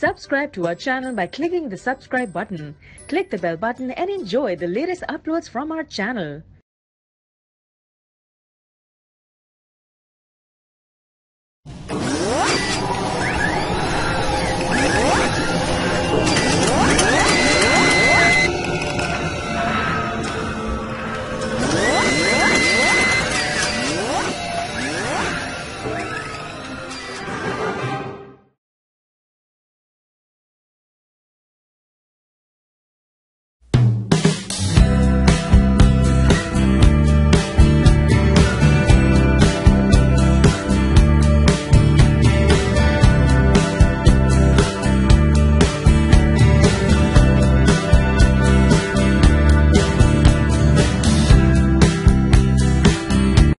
Subscribe to our channel by clicking the subscribe button. Click the bell button and enjoy the latest uploads from our channel.